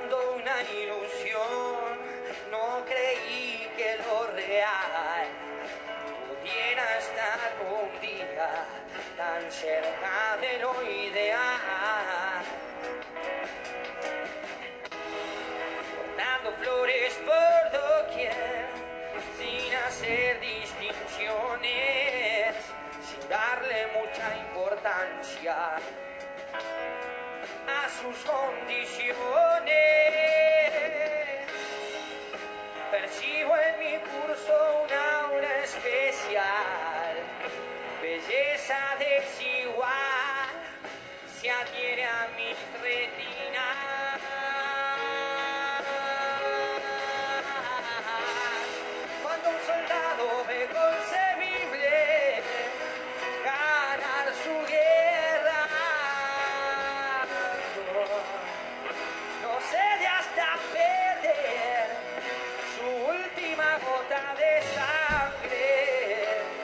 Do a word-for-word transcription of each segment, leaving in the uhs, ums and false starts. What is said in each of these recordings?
buscando una ilusión, no creí que lo real pudiera estar un día tan cerca de lo ideal. Cortando flores por doquier, sin hacer distinciones, sin darle mucha importancia a sus condiciones. Percibo en mi curso una aura especial, belleza desigual, se adhiere a mis retinas. Cuando un soldado ve concebible ganar su guerra, no cede hasta perder su última gota de sangre.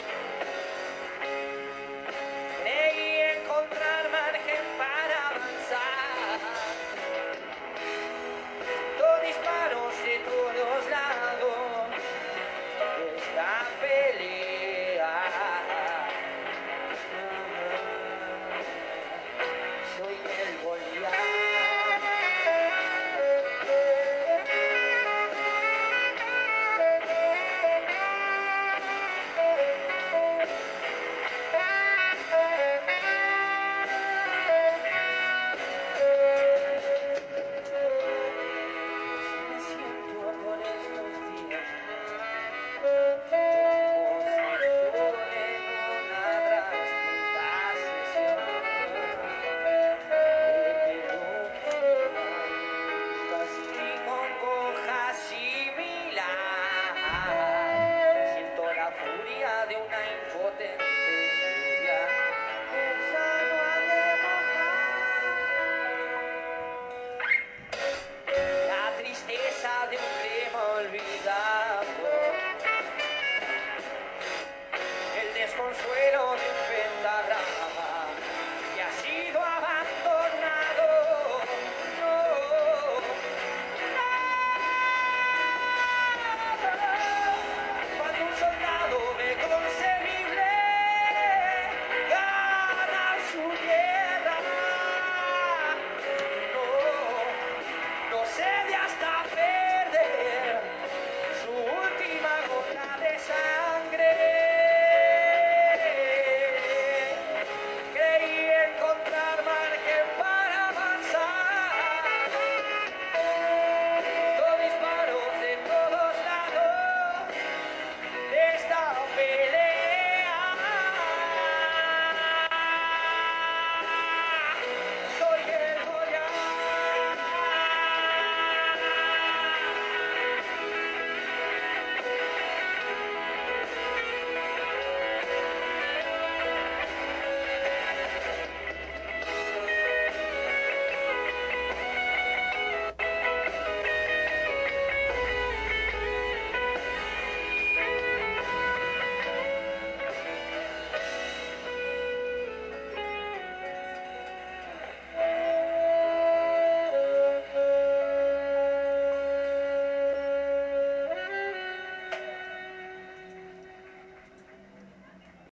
Creí encontrar margen para avanzar, dos disparos de todos lados, esta pelea. Soy el Goliat. Me siento por estos días como si estuve en una drástica sesión de pedagogía, casi congoja similar. Siento la furia de una impotente lluvia que ya no ha de mojar. La tristeza de un clima olvidado, el desconsuelo de un pentagrama